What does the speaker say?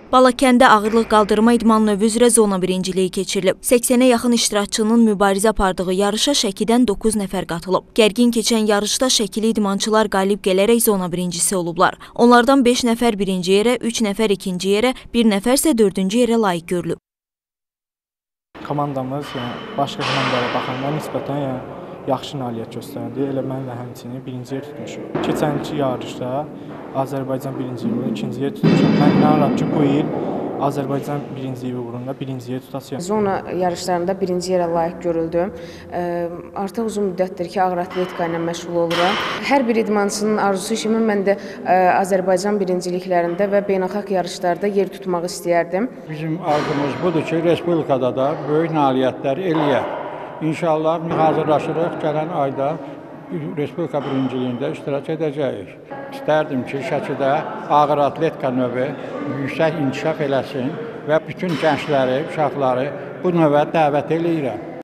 Balakəndə ağırlıq qaldırma idman növü üzrə zona birinciliyi keçirilib. 80-ə yaxın iştirakçının mübarizə apardığı yarışa Şəkidən 9 nəfər qatılıb. Gərgin keçən yarışda Şəkili idmançılar qalib gələrək zona birincisi olublar. Onlardan 5 nəfər birinci yerə, 3 nəfər ikinci yerə, 1 nəfər isə dördüncü yerə layiq görülüb. Komandamız başqa komandalara baxanda nisbətən yaxşı nailiyyət göstərdi. Elə mən də həmçinin birinci yer tutmuşum. Keçənki yarışda Azərbaycan birinciliyi uğrunda ikinci yer tutmuşam. Mən inanıram ki, bu il Azərbaycan birinciliyi uğrunda birinci yer tutacağam. Zona yarışlarında birinci yerə layiq görüldüm. Artıq uzun müddətdir ki, ağır atletika ilə məşğul oluram. Hər bir idmançının arzusu kimi mən də Azərbaycan birinciliklərində və beynəlxalq yarışlarda yer tutmaq istəyərdim. Bizim arzumuz budur ki, Respublikada da böyük nailiyyətlər eləyək. İnşallah hazırlaşırıq, gələn ayda Respublika birinciliyində iştirak edəcəyik. İstərdim ki, Şəkidə ağır atletika növü yüksək inkişaf eləsin və bütün gəncləri, uşaqları bu növə dəvət eləyirəm.